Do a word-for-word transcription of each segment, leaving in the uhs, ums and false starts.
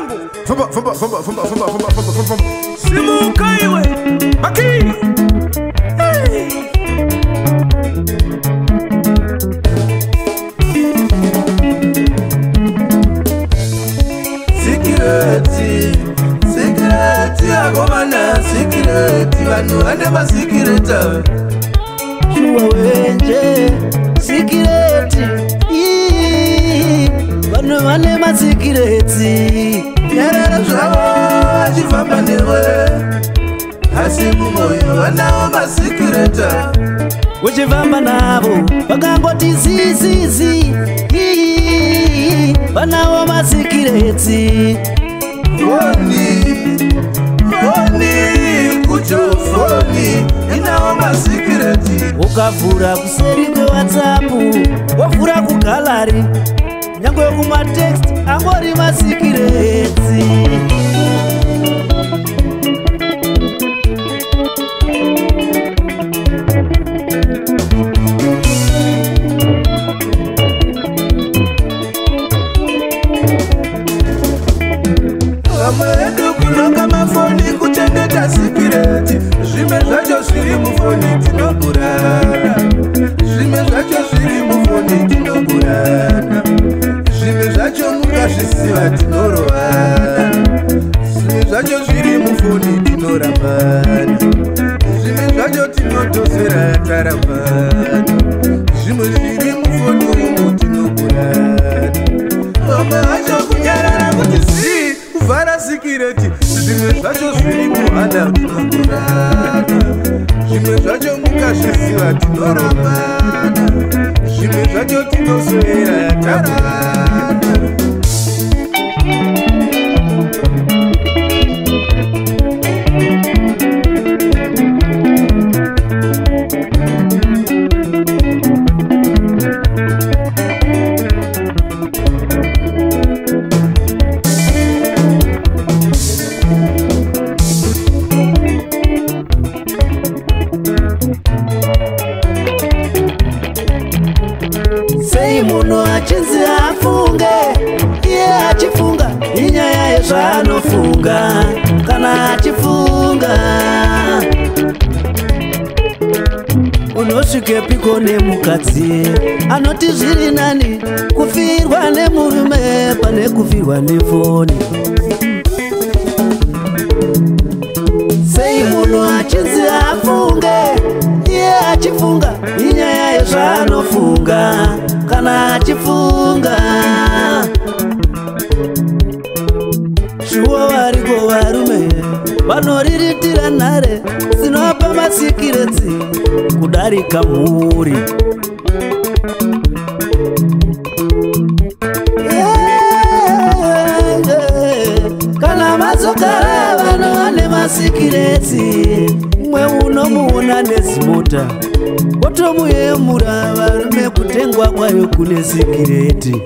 Sambu Fumba, fumba, fumba, fumba, fumba, fumba, fumba, fumba. Simu Kaiwe Maki Hey Sikireti Sikireti Agomana Sikireti Vanu ane masikireta Chua wenje Sikireti Vanu ane masikireti Nyerere zwawo Chifamba newe Hasimu moyo Wanao masikireta Uchivamba navo Vakangoti zizizi Vanao masikireti Foni Foni Kucho foni Inao masikireti Ukavura kuseri kwe WhatsApp Wavura kugalari Nyangwe kuma text Angori masikireti Kamwedu kulonga mafoni kuchengeta sikireti Zvime zvacho zviri mufoni tinoburana Zvime zvacho zviri mufoni tinoburana Zvime zvacho mukazvisiva tinorovana Zvime zvacho zviri mufoni tinorambana Zvime zvacho tinotosera tarambana Zvime zviri mufoni umu tinoburana Mama acho kunyarara kuti zii Kuvara sikireti Zvimwe zvacho zviri muhana tinoburana Zvimwe zvacho mukazvisiva tinorambana Zvimwe zvacho tinoswera tarana Sei muno achinzi afunge Iye achifunga Inyaya yezvanofunga Kana achifunga Unosvike piko nemukadzi Anoti zviri nani Kufirwa nemurume Pane kufirwa nefoni Sei muno achinzi afunge Iye achifunga Inyaya yezvanofunga Kana achifunga Shuwa variko varume Vanoriritira nhare Zinopa masikireti Kudarika mhuri Kana mazokara vanowane masikireti Mwe unomuona nezimota Otomuyemura varume kutengwa kwayo kune sikireti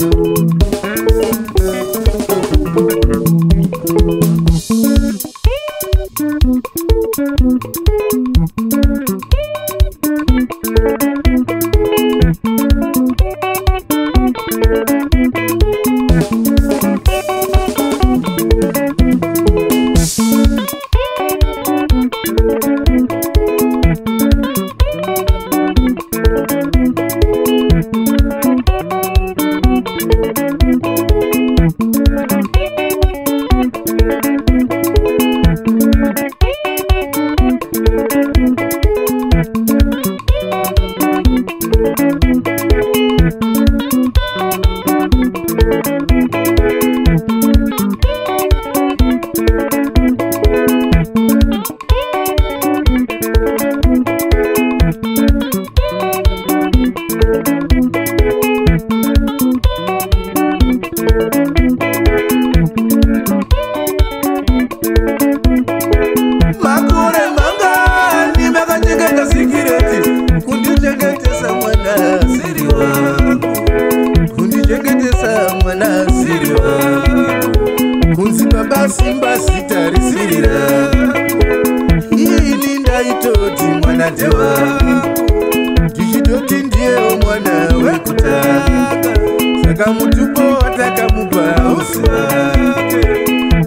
Simba sitarisirira Ini ndaitoti mwana dewa Tichitoti ndiye mwana wekutaka Saka mutupo watakamupa usake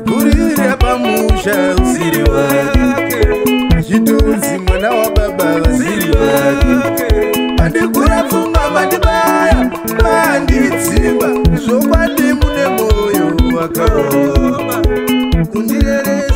mwana wa baba vasiri vake. Mandikura pfungwa mandibaya manditsimba zvokwadi mune moyo wakaoma kundirere